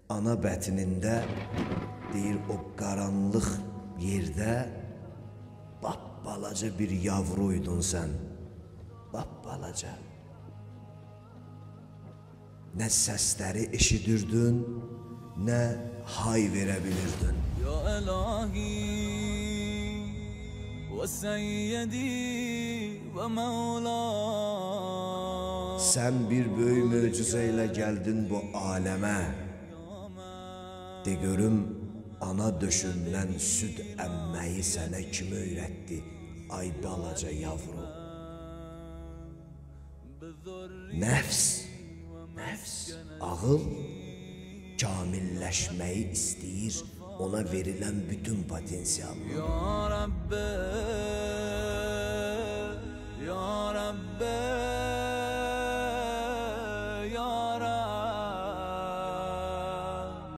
ana bətnində, deyir o qaranlıq yerdə balaca bir yavruydun sən, balaca. Nə səsləri eşidirdin, nə hay verə bilirdin. Ya ilahi və seyyidi və mevla. Sən bir böyük möcüzə ilə gəldin bu aləmə. De görüm, ana döşündən süd əmməyi sənə kim öyrətdi, ay balaca yavru? Nəfs, ağıl kamilləşməyi istəyir, ona verilən bütün potensialını. Ya Rabbi, Ya Rabbi.